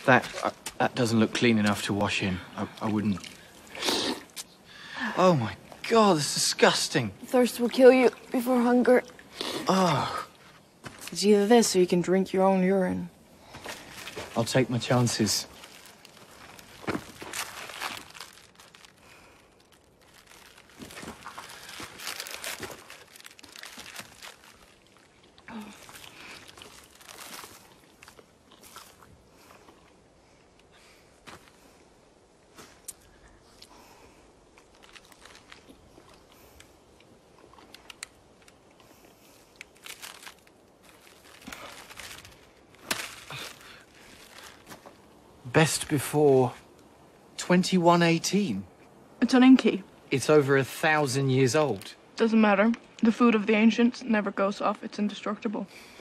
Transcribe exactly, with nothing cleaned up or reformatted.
That uh, that doesn't look clean enough to wash in. I, I wouldn't. Oh my God, it's disgusting. Thirst will kill you before hunger. Oh. It's either this or you can drink your own urine. I'll take my chances. Best before twenty-one eighteen. It's an Inky. It's over a thousand years old. Doesn't matter. The food of the ancients never goes off. It's indestructible.